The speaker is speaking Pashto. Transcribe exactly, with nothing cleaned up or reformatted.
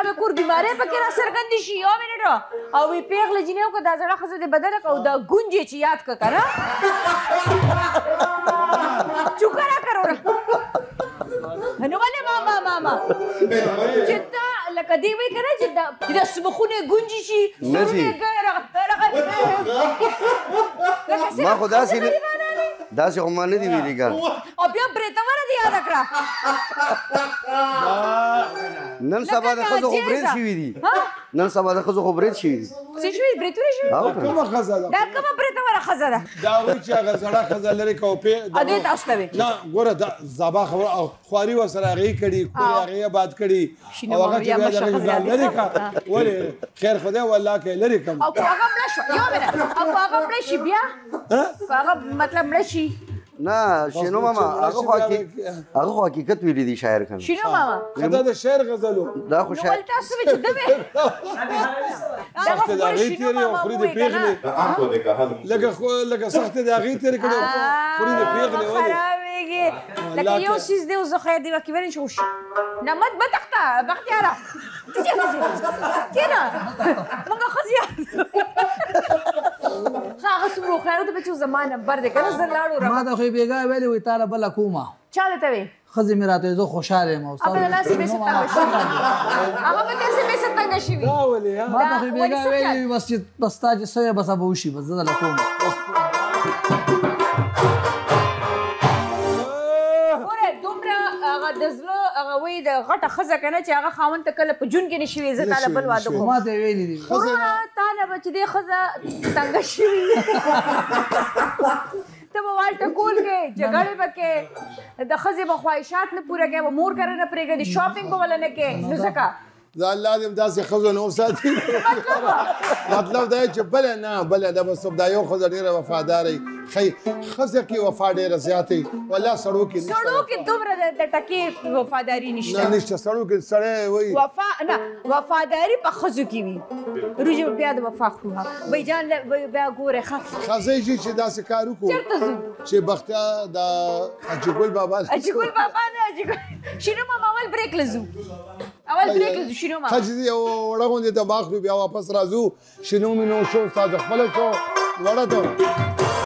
به کور بیماری پکې را څرګندې شي یو منټ او وی پیغله جینۍ وکړه دا زړه ښځه دې بدله کړه او دا ګونجې چې یاد کړه که نه چوکه را کړه نو ولې ماما ماما چې دا لکه دې وایي که نه چې دا سمخونه یې ګونجې شي سرونه یې ما خو داسې داسې خو ما نه دي ویلي ګل او بیا برېتوره دې یاده کړه نن سبا د ښځو خو برېت شوي دي نن سبا د ښځو خو برېت شوي دي څه شوي برېتونه شوي دا کومه ښځه ده دا کومه برېتوره ښځه ده دا وایي چې هغه زړه ښځه لرې که او پې ادې تاسو ته وې نه ګوره دا زابا خبره او خواري ورسره هغې کړي کور یې هغې آباد کړي او هغه چې بیا د هغې ځان لرې کړه ولې خیر خدای والله که یې لرې کړم او که هغه مړه شوه یو منټ او که هغه مړه شي بیا که هغه مطلب مړه شي نه شنو ماما هغه خو هغه خو حقیقت ویلی دی شاعر کنه شنو ماما دا د شعر غزلو دا خو شاعر نو تاسو چې دمه سخت د هغې تېرې او خوري د پیغلې لکه لکه سخت د هغې تېرې کړې خوري د پیغلې ولې خرابېږي لکه یو څیز دی اوس زه خیر دی وکې ورین شو نمت بتخته بختیاره کېنه موږ ښځې هغه څومره خیر دی چې زما نمبر دی که نه زه لاړو ما ته خو یې بېګا ویلې وایي تا له بله کومه چا درته وې ښځې مې راته وایي زه خوشحاله یم او هغه به داسې بېسه تنګه شوي هغه به داسې بېسه تنګه شوي دا ولې ما ته خو یې بېګا ویلې بس چې بس تا چې څه بس به وشي بس زه درله کوم د زړه هغه وایي د غټه ښځه که نه چې هغه خاوند ته کله په جون کې نه شي وي زه تا له بل واده کوم ما ته یې ویلي دي وروره تا نه به چې دې ښځه تنګه شوي ته به والټه کول کې جګړې به کې د ښځې به خواهشات نه پوره کوې به مور کره نه پرېږدي شاپینګ به وله نه کوې نو ځکه دا الله دې داسې ښځو نه وساتي مطلب دا چې بله نه بله دا به دا یو ښځه ډېره وفاداره ښایي ښځه کې وفا ډېره زیاته وي والله سړو کې نشته سړو کې دومره د ټکې وفاداري نشته نه نشته سړو کې سړی وایي وفا نه وفاداري په ښځو کې وي روژې بیا د وفا خورو بی جان بیا ګورې ښه ښځی شي چې داسې کار وکړو چېرته ځو چې بختیا د اجګل بابا اجګل بابا نه اجګل شنو ماما اول بریک لزو اول بریک لزو شنو ماما خځې یو وړه غوندې ته باخلو بیا واپس راځو شنو مینو شو ستا د خپله شو وړه ته